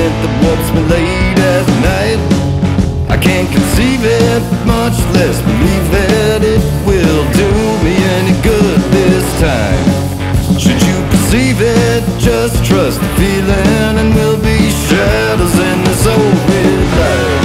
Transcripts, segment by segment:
movement that warps me late at night. I can't conceive it, much less believe that it will do me any good this time. Should you perceive it, just trust the feeling, and we'll be shadows in this old red light.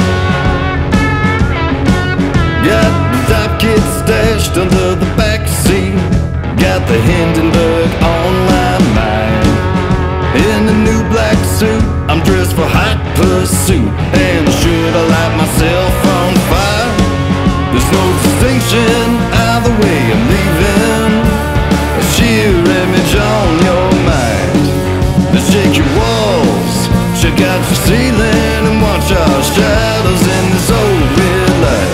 Got the top kit stashed under the back seat, got the Hindenburg on my mind. In a new black suit, I'm dressed for hot pursuit, and should I light myself on fire? There's no distinction either way I'm leaving. A sheer image on your mind. Let's shake your walls, check out your ceiling, and watch our shadows in this old red light.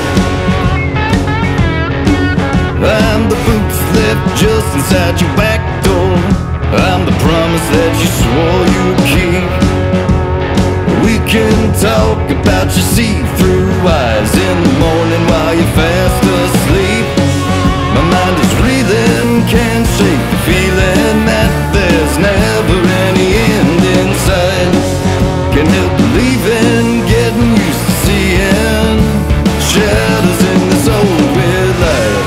I'm the boots left just inside your back door. I'm the promise that you swore you'd keep. We can talk about your see-through eyes in the morning while you're fast asleep. My mind is reeling, can't shake the feeling that there's never any end inside. Can't help believing, getting used to seeing shadows in this old red light.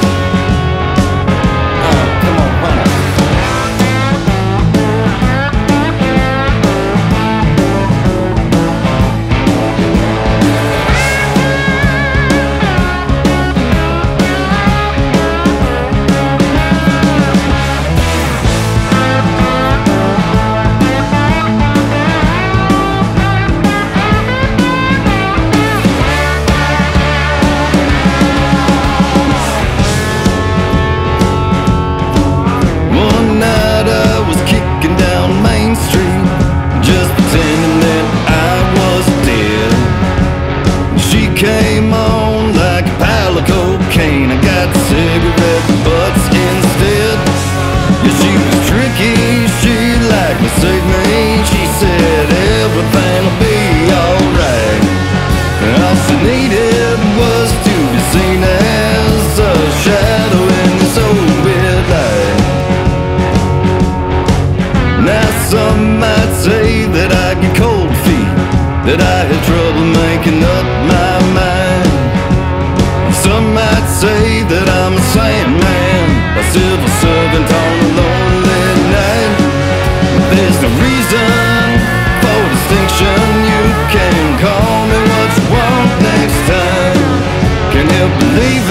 Come on, why not? Came on like a pile of cocaine. I got cigarette butts instead. Yeah, she was tricky, she liked to save me. She said everything'll be alright, and all she needed was to be seen as a shadow in this old red light. Now some might say that I get cold feet, that I had trouble making up my mind. Some might say that I'm a sandman, a civil servant on a lonely night. But there's no reason for distinction. You can call me what you want next time. Can't help believing